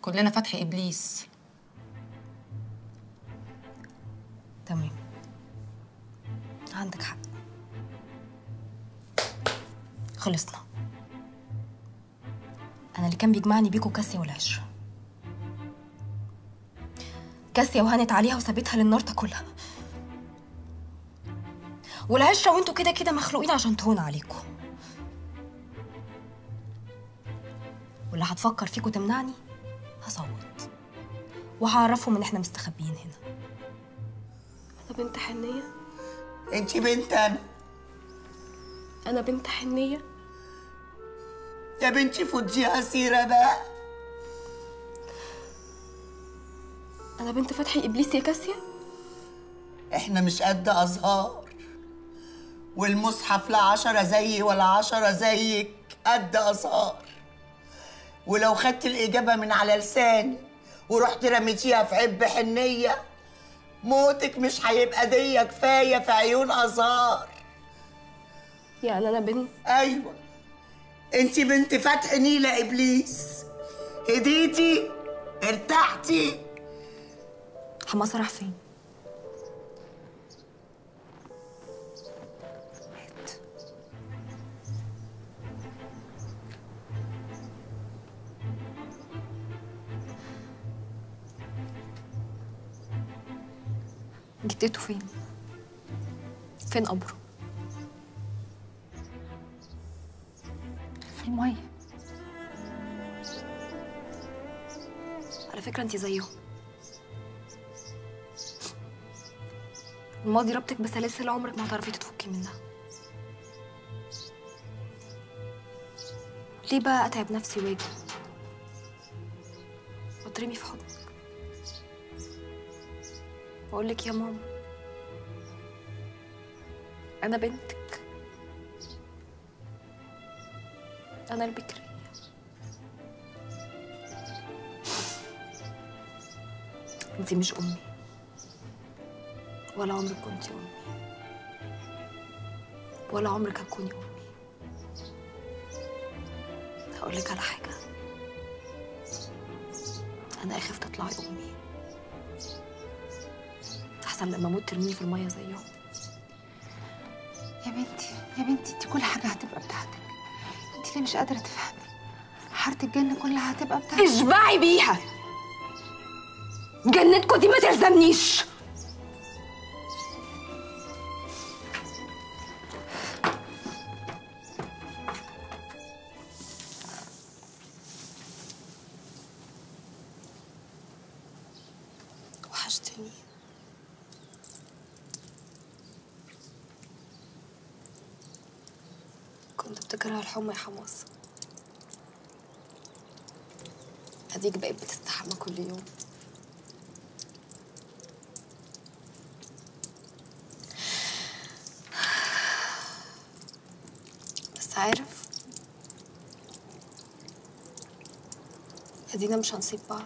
كلنا فتح ابليس. تمام، عندك حق. خلصنا. انا اللي كان بيجمعني بيكوا كاسيا والعشره. كاسيا وهنت عليها وسابتها للنار تاكلها، والعشره وانتوا كده كده مخلوقين عشان تهون عليكوا. واللي هتفكر فيكوا تمنعني هصوت وهعرفهم ان احنا مستخبيين هنا. انا بنت حنيه. انتي بنت انا بنت حنيه. يا بنتي فضيها سيره بقى. انا بنت فتحي ابليس يا كاسيا. احنا مش قد ازهار، والمصحف لا 10 زيي ولا 10 زيك قد ازهار. ولو خدت الاجابه من على لساني ورحت رميتيها في عب حنيه، موتك مش هيبقى ديه كفايه في عيون ازهار. يعني انا بنت؟ ايوه، انتي بنت فتح نيلة ابليس. هديتي؟ ارتحتي؟ حماس راح فين؟ مات. جدته فين؟ فين قبره؟ في المية. على فكرة انتي زيهم. الماضي ربطك بسلاسل عمرك ما هتعرفي تتفكي منها. ليه بقى اتعب نفسي واجي واترمي في حضنك واقول لك يا ماما انا بنتك، انا البكريه. انتي مش امي ولا عمرك كنتي امي ولا عمرك هتكوني امي. هقول لك على حاجه، انا اخاف تطلعي امي احسن لما اموت ترميني في الميه زيهم. يا بنتي يا بنتي، انت كل حاجه هتبقى بتاعتك. انت ليه مش قادره تفهمي؟ حاره الجنه كلها هتبقى بتاعتك. اشبعي بيها، جنتكوا دي ما تلزمنيش. وحشتني. كنت بتكره الحمى يا حماس. اديك بقيت بتستحمى كل يوم. بس عارف، ادينا مش هنسيب بعض.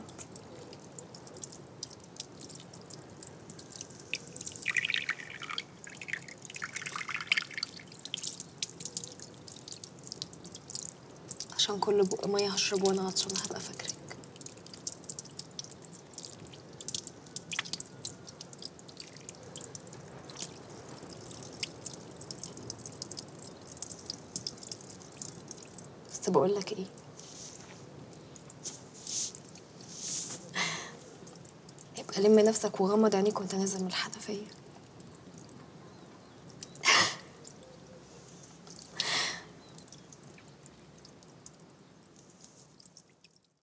عشان كل بق ميه هشربه وانا عطشانه هبقى فاكرك. بس بقول لك ايه، يبقى لم نفسك وغمض عينيك وانت نازل من الحنفيه.